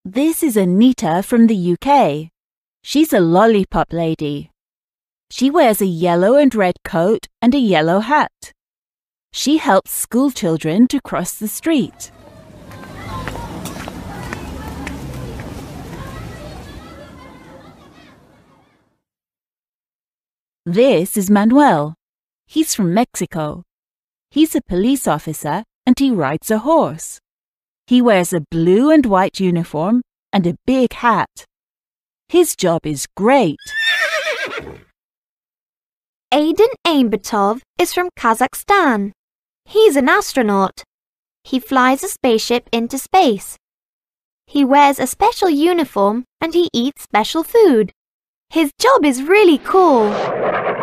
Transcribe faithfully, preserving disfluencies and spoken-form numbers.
This is Anita from the U K. She's a lollipop lady. She wears a yellow and red coat and a yellow hat. She helps school children to cross the street. This is Manuel. He's from Mexico. He's a police officer and he rides a horse. He wears a blue and white uniform and a big hat. His job is great. Aiden Aimbetov is from Kazakhstan. He's an astronaut. He flies a spaceship into space. He wears a special uniform and he eats special food. His job is really cool.